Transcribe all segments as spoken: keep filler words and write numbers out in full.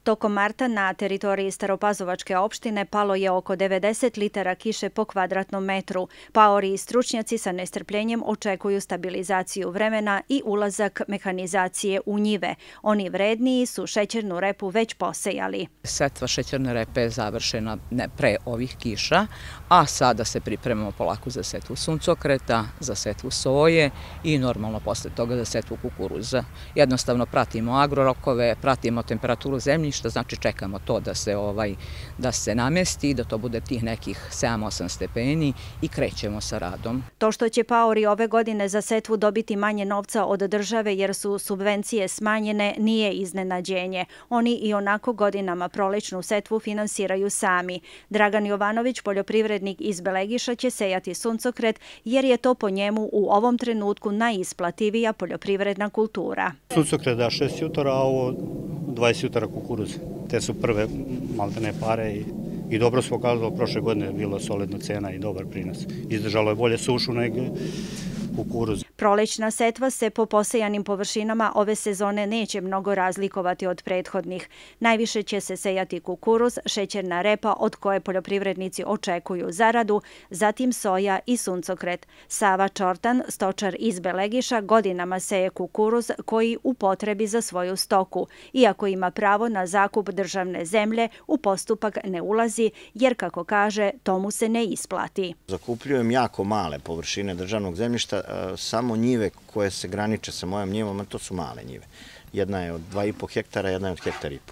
Tokom marta na teritoriji Staropazovačke opštine palo je oko devedeset litara kiše po kvadratnom metru. Paori i stručnjaci sa nestrpljenjem očekuju stabilizaciju vremena i ulazak mehanizacije u njive. Oni vredniji su šećernu repu već posejali. Setva šećerne repe je završena pre ovih kiša, a sada se pripremamo polako za setvu suncokreta, za setvu soje i normalno posle toga za setvu kukuruza. Jednostavno pratimo agrorokove, pratimo temperaturu zemljišta, što znači čekamo to da se ovaj da se namesti, da to bude tih nekih sedam osam stepeni i krećemo sa radom. To što će paori ove godine za setvu dobiti manje novca od države jer su subvencije smanjene nije iznenađenje. Oni i onako godinama prolećnu setvu finansiraju sami. Dragan Jovanović, poljoprivrednik iz Belegiša, će sejati suncokret jer je to po njemu u ovom trenutku najisplativija poljoprivredna kultura. Suncokret da šest jutara, a ovo dvadeset jutara kukuruze. Te su prve maltene pare i, i dobro se pokazalo, prošle godine je bilo solidna cena i dobar prinos. Izdržalo je bolje sušu nego kukuruz. Prolećna setva se po posejanim površinama ove sezone neće mnogo razlikovati od prethodnih. Najviše će se sejati kukuruz, šećerna repa od koje poljoprivrednici očekuju zaradu, zatim soja i suncokret. Sava Čortan, stočar iz Belegiša, godinama seje kukuruz koji upotrebi za svoju stoku. Iako ima pravo na zakup državne zemlje, u postupak ne ulazi jer, kako kaže, to mu se ne isplati. Zakupljujem jako male površine državnog zemljišta, samo njive koje se graniče sa mojom njivom, a to su male njive. Jedna je od dva i po hektara, jedna je od hektar i po.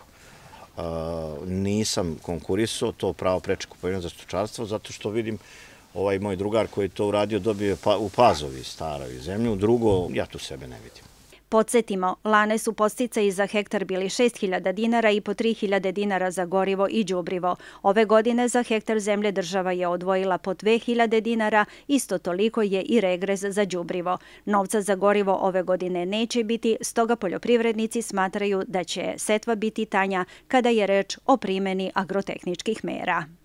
Nisam konkurisao, to pravo preče kupovinu za stočarstvo, zato što vidim ovaj moj drugar koji to uradio dobio u Pazovi staroj zemlju, drugo ja tu sebe ne vidim. Podsjetimo, lane su podsticaji za hektar bili šest hiljada dinara i po tri hiljade dinara za gorivo i đubrivo. Ove godine za hektar zemlje država je odvojila po dve hiljade dinara, isto toliko je i regres za đubrivo. Novca za gorivo ove godine neće biti, stoga poljoprivrednici smatraju da će setva biti tanja kada je reč o primjeni agrotehničkih mera.